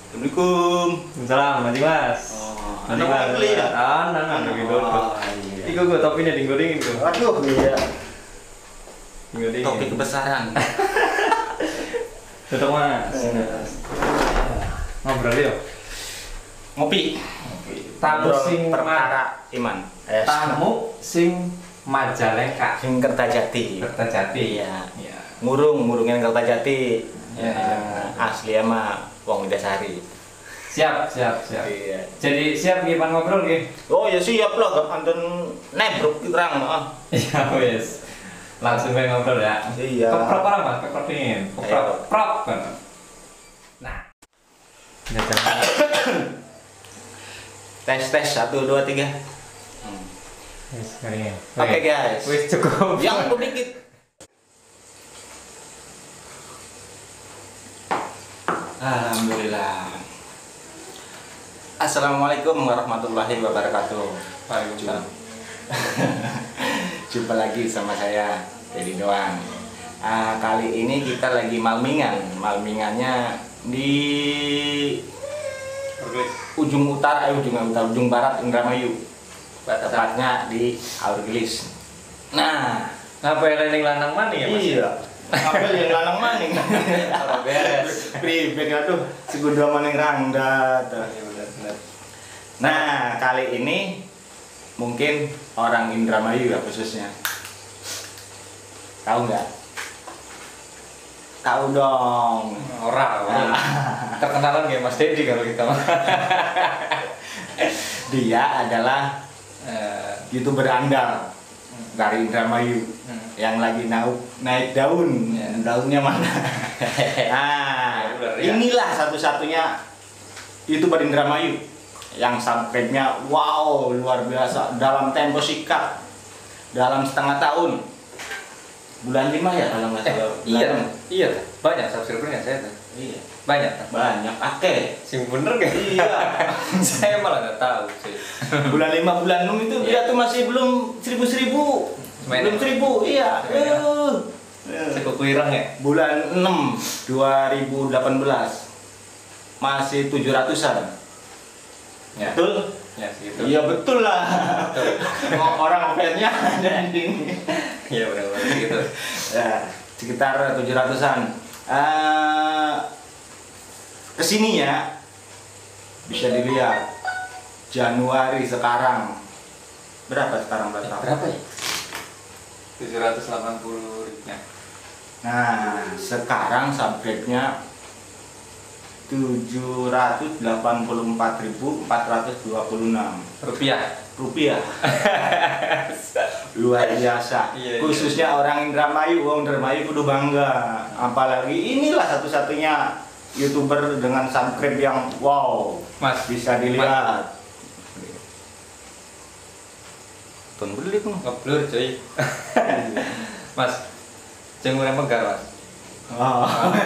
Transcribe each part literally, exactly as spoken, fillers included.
Assalamualaikum. Salam, Mas Mas. Oh, Nanti anak Mas. beli ya? Ah, nang nang gitu. Oh, iya. Iku gue topinya dinggo-dingin tuh. Aduh, iya. Dinggo-dingin. Topi kebesaran. Tutup Mas. Ngobrol yuk. Ngopi. Tamu Ngobrol sing perkara iman. Yes. Tamu sing Majalengka. Sing Kertajati. Kertajati. Iya. Iya. Ngurung, ngurungin Kertajati. Iya, iya. Asli ama wong Dasari. Siap, siap, siap. Iya. Jadi siap gimana ngobrol nggih? Oh ya siap lah, gak anten nebruk kita ah. Iya, wes. Langsung aja ngobrol ya. Iya. Keprop orang Mas, kepropin. Keprop, Ayo. prop kan. Nah. Jajan. Tes tes satu dua tiga. Wes, kering. Oke guys. Wes cukup. Yang sedikit. Alhamdulillah. Assalamualaikum warahmatullahi wabarakatuh. Waalaikumsalam. Jumpa lagi sama saya Dedi Doan. Ah, kali ini kita lagi malmingan. Malmingannya di ujung utara, eh, ujung utara, ujung barat Indramayu. Tepatnya di Aurgelis. Nah, Ngapa yang lanang mana ya Mas? iya. Apa yang lanang maning? Ora beres. Pribet aduh, segudang maning rangda tuh. Iya benar-benar. Nah, kali ini mungkin orang Indramayu ya khususnya. Tahu nggak? Tahu dong. Ora, ora. Terkenalan kayak Mas Dedi kalau kita. Dia adalah Eh, YouTuber andal dari Indramayu hmm. yang lagi naik naik daun. Ya. Daunnya mana? Nah, Ya, benar, ya. inilah satu-satunya YouTuber Indramayu yang subscribe-nya wow luar biasa dalam tempo singkat, dalam setengah tahun, bulan lima ya kalau nggak eh, salah. iya, Bulan- iya. Banyak subscribernya saya tuh. iya Banyak. banyak ake. Sing bener gak? Iya. Saya malah nggak tahu sih. Bulan lima bulan enam itu dia tuh masih belum seribu seribu, Main belum ya? seribu, iya. Main ya? Uh. Sekuku ireng ya? Bulan enam dua ribu delapan belas masih tujuh ratusan. Ya. Betul? Ya segitu. Iya betul lah. Betul. Mau orang fansnya ada ini. Iya benar-benar segitu. Ya, sekitar tujuh ratusan. Uh, kesininya bisa dilihat Januari sekarang berapa sekarang berapa? Berapa ya? tujuh ratus delapan puluh ribu. Nah, sekarang subscribe-nya tujuh ratus delapan puluh empat ribu empat ratus dua puluh enam Rupiah. rupiah. Luar biasa. Iya, iya. Khususnya orang Indramayu, wong Indramayu kudu bangga. Apalagi inilah satu-satunya YouTuber dengan subscribe yang wow, Mas, bisa dilihat. Tun beli pun. ngeblur cuy. Mas, jengurnya megar Mas. Oh.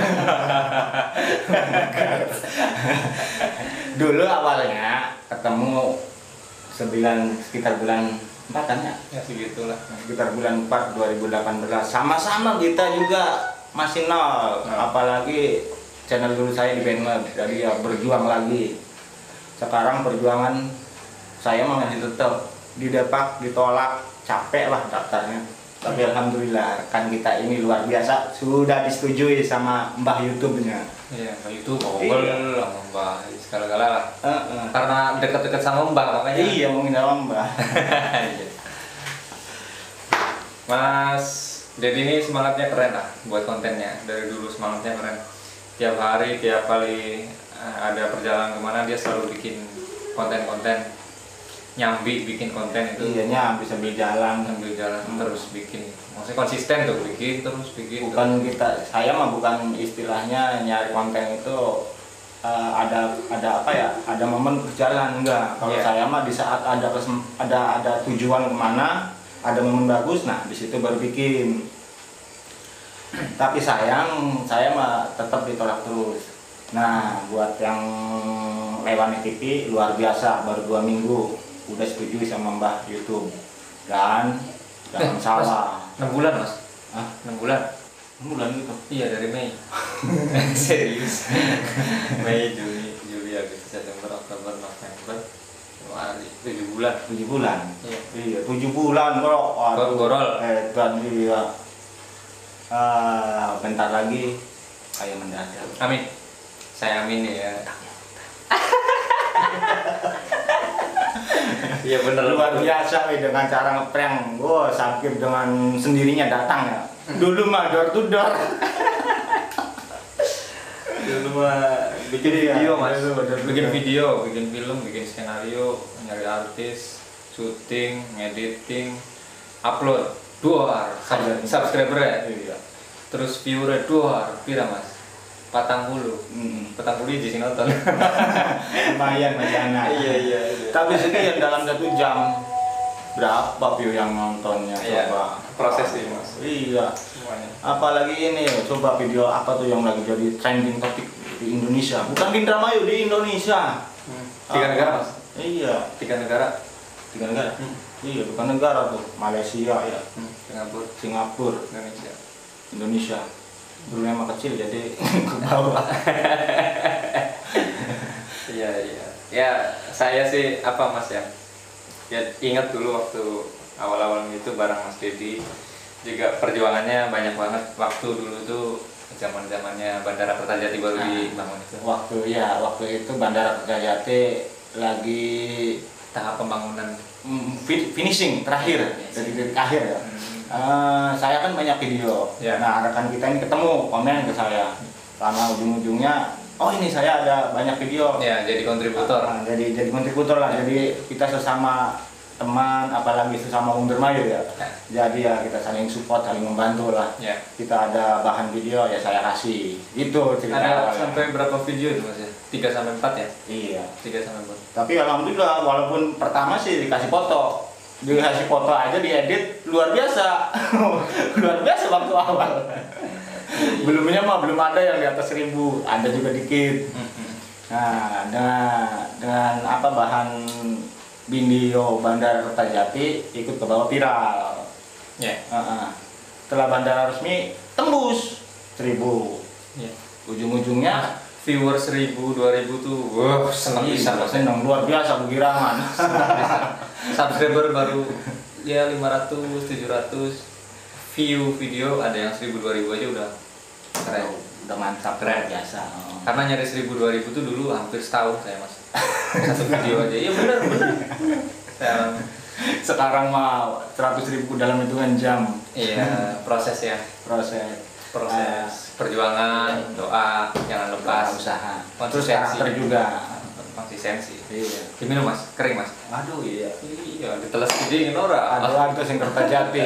Dulu awalnya ketemu sembilan sekitar bulan empat kan ya? Ya segitulah. Sekitar bulan empat dua ribu delapan belas. Sama-sama kita juga masih nol. Nah. Apalagi channel dulu saya di Bandung, jadi ya berjuang lagi. Sekarang perjuangan saya mah masih tetap didepak, ditolak, capek lah daftarnya. Tapi alhamdulillah kan kita ini luar biasa sudah disetujui sama Mbah YouTube-nya. Iya, Mbak itu Iya. ngobrol sama Mbak segala-gala lah. Heeh. Karena dekat-dekat sama Mbak makanya. Iya, mau sama Mbah. Iya. Mas Dedi ini semangatnya keren lah buat kontennya. Dari dulu semangatnya keren. Tiap hari, tiap kali eh, ada perjalanan kemana dia selalu bikin konten-konten. Nyambi bikin konten itu. Iyanya bisa berjalan. Sambil jalan Hmm. terus bikin. Maksudnya konsisten tuh bikin terus bikin. Bukan kita, saya mah bukan istilahnya nyari konten itu eh, ada ada apa ya? Ada momen berjalan enggak. Kalau Iya. saya mah di saat ada kesem- ada ada tujuan kemana, ada momen bagus, nah di situ baru bikin. Tapi sayang, saya mah tetap ditolak terus. Nah, buat yang Lewani T V luar biasa, baru dua minggu udah setuju sama Mbah YouTube. Dan jangan Eh, salah. enam bulan Mas. Hah? enam bulan. Bulan gitu. Iya dari Mei. Serius. Mei, Juni, Juli, Juli, Agustus, September, Oktober, November, Januari, tujuh bulan. tujuh bulan. Iya. Iya, tujuh bulan bro. Waduh. Gorol. Eh, dan iya. Ah, bentar lagi kayak mendadak. Amin. Saya amin ya. Iya bener. Luar biasa weh, dengan cara ngeprank. Wah, sakit dengan sendirinya datang ya. Dulu mah door to door. Dulu mah bikin Iya, video mas, dulu door to bikin door. video, bikin film, bikin skenario, nyari artis, syuting, editing, upload, dua Ada. subscriber ya, Iya. terus viewer dua, pira mas, patang puluh, Mm. patang puluh di sini nonton. Lumayan Mas Yana. Iya iya. iya. Tapi sekian dalam satu jam berapa view yang nontonnya Iya, coba. proses sih, Mas. Iya. Semuanya. Apalagi ini coba video apa tuh yang lagi jadi trending topik di Indonesia. Bukan di Indramayu, di Indonesia. Hmm. Tiga Apa? negara mas, Iya, tiga negara. tiga negara. Hmm. Iya, bukan negara tuh. Malaysia ya, Hmm. Singapura, Singapura, Indonesia. Indonesia. Dulu emang kecil jadi ke bawah. Iya iya. Ya saya sih apa mas ya? Ya ingat dulu waktu awal-awal itu bareng Mas Dedi juga perjuangannya banyak banget. Waktu dulu tuh zaman zamannya Bandara Kertajati baru Nah. dibangun itu. Waktu ya, waktu itu Bandara Kertajati lagi Tahap pembangunan. mm, fi- finishing terakhir, dari titik akhir ya. Hmm. Eh, saya kan banyak video. Ya. Nah, rekan kita ini ketemu komen ke saya. Karena ujung-ujungnya, oh ini saya ada banyak video. Ya jadi kontributor. Nah, jadi jadi kontributor lah. Jadi kita sesama teman, apalagi sesama Indramayu ya. Ya. Jadi ya kita saling support, saling membantu lah. Ya. Kita ada bahan video ya saya kasih. Gitu cerita Ada awalnya. sampai berapa video itu mas ya? tiga sampai empat ya? Iya. tiga sampai empat. Tapi alhamdulillah walaupun pertama sih dikasih foto. Dikasih foto aja diedit luar biasa. Luar biasa waktu awal. Belumnya mah belum ada yang di atas seribu, ada juga dikit. Nah, dengan dengan apa bahan video Bandara Kertajati ikut ke bawah viral. Ya. Heeh. Setelah bandara resmi tembus seribu. Ya. Ujung-ujungnya Viewer seribu, dua ribu tuh, wah seneng bisa mas. seneng luar biasa bugirangan. Subscriber baru ya lima ratus, tujuh ratus. View video ada yang seribu, dua ribu aja udah keren. Udah mantap, Keren. biasa. Oh. Karena nyari seribu, dua ribu tuh dulu hampir setahun saya mas. Satu video aja, iya bener bener. Saya, Sekarang mah seratus ribu dalam hitungan jam iya proses ya, proses proses perjuangan, doa, jangan pas lepas, usaha. Terus konsistensi. karakter juga. konsistensi. Iya. Diminum mas, kering mas. Aduh iya. Iya, diteles gede ora. Aduh itu sing Kertajati.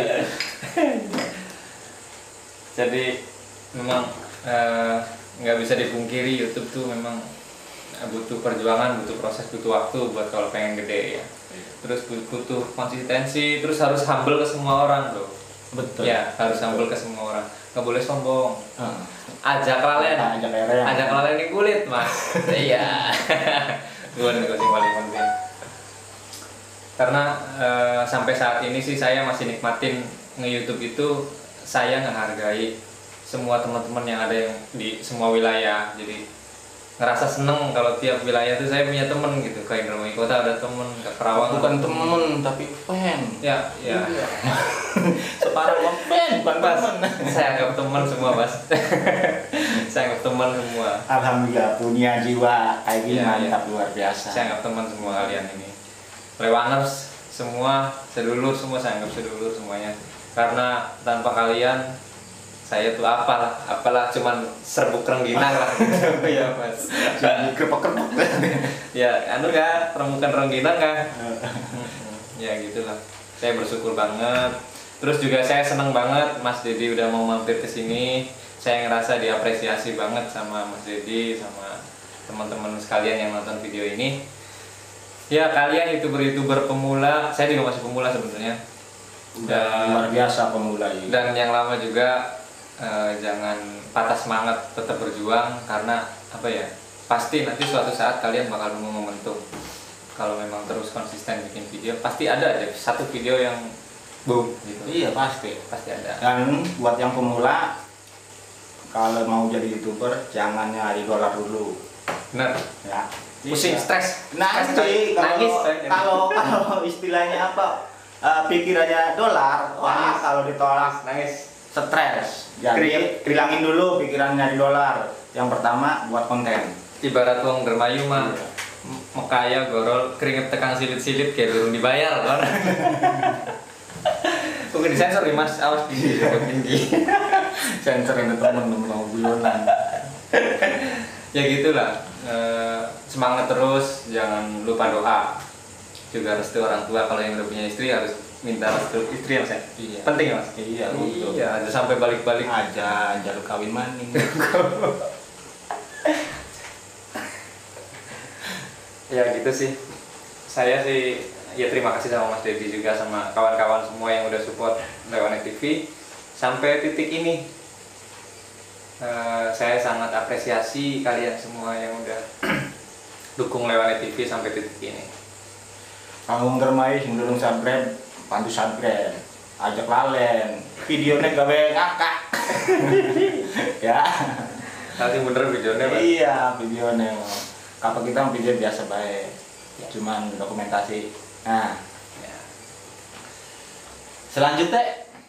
Jadi memang eh, nggak bisa dipungkiri YouTube tuh memang butuh perjuangan, butuh proses, butuh waktu buat kalau pengen gede ya. Terus butuh konsistensi, terus harus humble ke semua orang bro. Betul. Ya harus humble ke semua orang. Nggak boleh sombong. Heeh. Ajak lalen. Ajak leren. Ajak lalen di kulit mas. Iya. Gue nih yang paling penting. Karena eh, sampai saat ini sih saya masih nikmatin nge-YouTube itu, saya ngehargai semua teman-teman yang ada yang di semua wilayah. Jadi ngerasa seneng kalau tiap wilayah itu saya punya temen gitu. Kayak Indramayu Kota ada temen, ke Kerawang Bukan ada temen tapi fan. Ya, ya. Separah sama fan, bukan Mas, temen. saya anggap teman semua mas. Saya anggap teman semua. Alhamdulillah punya jiwa kayak gini Iya, mantap luar biasa. Saya anggap teman semua kalian ini. Lewaners semua, sedulur semua saya anggap sedulur semuanya. Karena tanpa kalian saya tuh apalah, apalah cuman serbuk rengginang lah gitu ya mas. Jadi kerpek-kerpek. Ya, anu kah, remukan rengginang kah? Ya gitulah. Saya bersyukur banget. Terus juga saya senang banget Mas Dedi udah mau mampir ke sini. Saya ngerasa diapresiasi banget sama Mas Dedi, sama teman-teman sekalian yang nonton video ini. Ya kalian youtuber-youtuber pemula, saya juga masih pemula sebenarnya. Udah luar biasa pemula ini. Dan yang lama juga eh, jangan patah semangat, tetap berjuang karena apa ya? Pasti nanti suatu saat kalian bakal nemu momentum. Kalau memang terus konsisten bikin video, pasti ada aja satu video yang boom gitu. Iya pasti. Pasti ada. Dan buat yang pemula, kalau mau jadi youtuber jangan nyari dolar dulu. Benar. Ya. Pusing, Iya. stres. Nanti Stres, kalau nangis. kalau kalau istilahnya apa? eh, pikirannya dolar, wah Nangis. kalau ditolak Nangis. stres. Jadi Keringet. bilangin dulu pikiran nyari dolar. Yang pertama buat konten. Ibarat wong dermayu mah Iya. m- mekaya gorol keringet tekang silit-silit kayak belum dibayar kan. Mungkin disensor nih mas, awas di tinggi. Sensor itu temen mau guyonan. Ya gitulah. Eh, semangat terus, jangan lupa doa. Juga restu orang tua, kalau yang udah punya istri harus minta restu istri ya mas ya. Iya. Penting ya mas. Iya, betul. Iya, ada sampai balik-balik. Aja jalur kawin maning. Ya gitu sih. Saya sih ya terima kasih sama Mas Dedi juga sama kawan-kawan semua yang udah support Lewane T V sampai titik ini. Eh, saya sangat apresiasi kalian semua yang udah dukung Lewane T V sampai titik ini. Kanggung Dermai sing durung subscribe, bantu subscribe. Ajak lalen, videonya gawe ngakak. Ya. Nanti bener videonya Mas. Iya, videonya. Kapal kita video biasa baik. Cuman dokumentasi. Nah, Ya. selanjutnya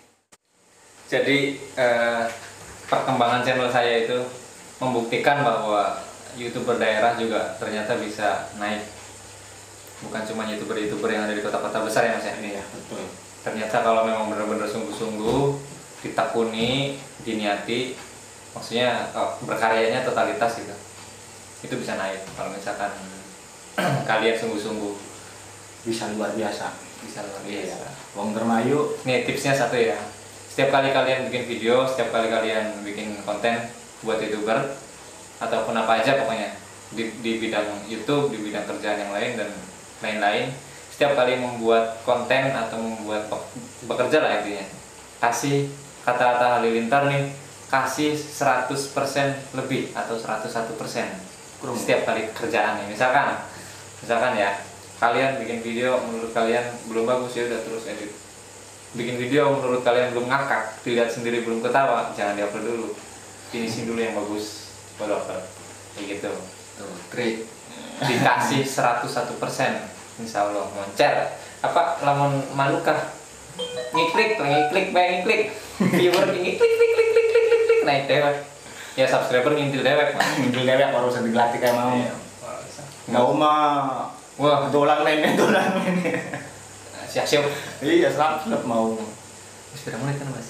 Jadi eh, perkembangan channel saya itu membuktikan bahwa YouTuber daerah juga ternyata bisa naik. Bukan cuma YouTuber-YouTuber yang ada di kota-kota besar ya Mas ya. iya, betul. Ternyata kalau memang benar-benar sungguh-sungguh ditekuni, diniati, maksudnya oh, berkaryanya totalitas gitu, itu bisa naik kalau misalkan kalian sungguh-sungguh. Bisa luar biasa. Bisa luar Iya. biasa. Wong Dermayu Nih tipsnya satu ya, setiap kali kalian bikin video, setiap kali kalian bikin konten buat YouTuber ataupun apa aja pokoknya di, di bidang YouTube, di bidang kerjaan yang lain dan lain-lain, setiap kali membuat konten atau membuat pe- bekerja lah intinya, kasih kata-kata halilintar nih, kasih seratus persen lebih atau seratus satu persen setiap kali kerjaan nih. Misalkan misalkan ya, kalian bikin video menurut kalian belum bagus, ya udah terus edit. Bikin video menurut kalian belum ngakak, dilihat sendiri belum ketawa, jangan diupload dulu, finishing dulu yang bagus baru upload. Kayak gitu. tuh trik. Dikasih seratus satu persen, insya Allah moncer. Apa lamun manukah ngiklik, ngiklik, bae ngiklik, viewer ngiklik, klik, klik, klik, klik, klik, klik, naik dewek. Ya subscriber ngintil dewek mah. Ngintil dewek baru usah digelatih kayak mau. Iya. Nggak umah. Wah, Dolan mainnya, dolan mainnya. siap-siap. Iya, selap mau. Sudah mulai kan mas?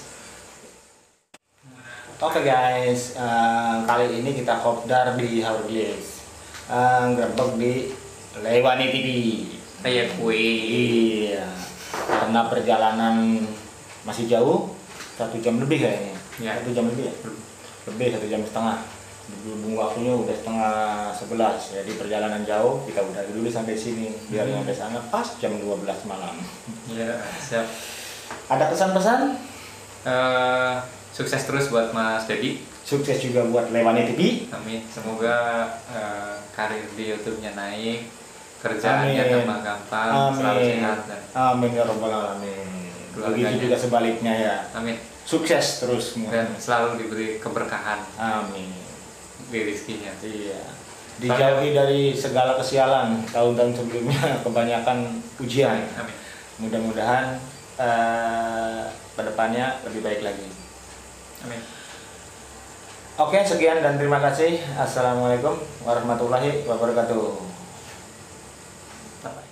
Oke guys, eh, kali ini kita kopdar di Haurglis, uh, gerbek di Lewane T V. Kayak kue. Iya, karena perjalanan masih jauh, satu jam lebih kayaknya. Ya. Satu jam lebih ya? Lebih, satu jam setengah. Berhubung waktunya udah setengah sebelas, jadi perjalanan jauh, kita udah dulu sampai sini. Biar Hmm. sampai sana pas jam dua belas malam. Ya, siap. Ada pesan-pesan? Eh, sukses terus buat Mas Dedi. Sukses juga buat Lewane T V. Amin. Semoga eh, karir di YouTube-nya naik, kerjaannya Amin. tambah gampang, selalu Amin. sehat dan Amin ya robbal alamin. Keluarganya. Begitu juga sebaliknya ya. amin. Sukses terus semua. Dan selalu diberi keberkahan Amin. di rezekinya. Iya. Dijauhi dari segala kesialan tahun-tahun sebelumnya, kebanyakan ujian. Amin. Mudah-mudahan eh, kedepannya lebih baik lagi. Amin. Oke, sekian dan terima kasih. Assalamualaikum warahmatullahi wabarakatuh. Bye-bye.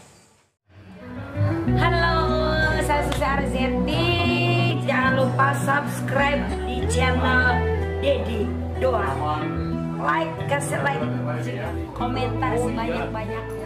Halo, saya Susi Arzeti. Jangan lupa subscribe di channel Dedi Doa. Like, kasih like, komentar sebanyak-banyak.